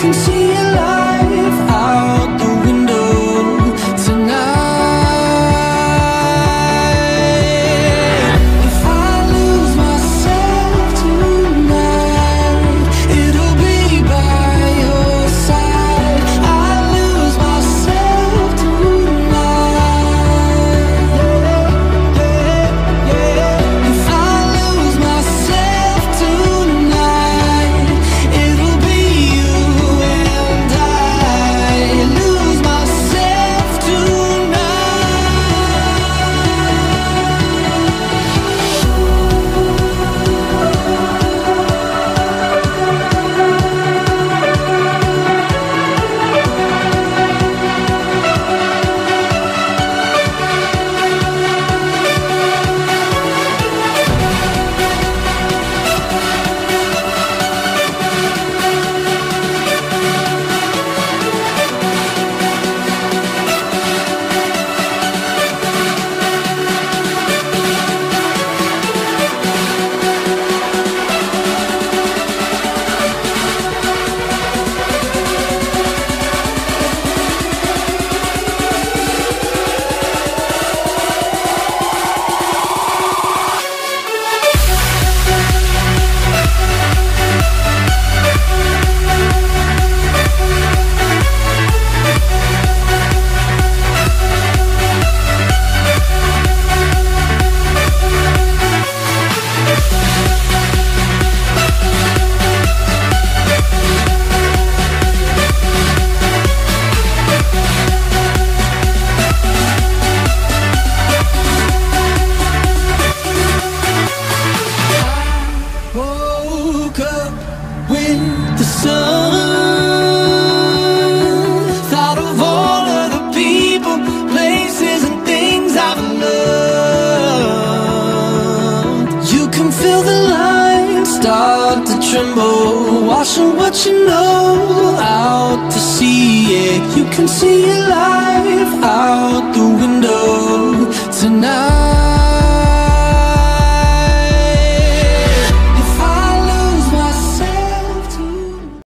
can see your life out the window tonight. If I lose myself tonight, it'll be by your side. I lose myself tonight. If I lose myself tonight, it'll be you and I. Lose myself woke up with the sun. Thought of all of the people, places, and things I've loved. You can feel the lines start to tremble, washing what you know out to sea. Yeah, you can see your life out the window tonight.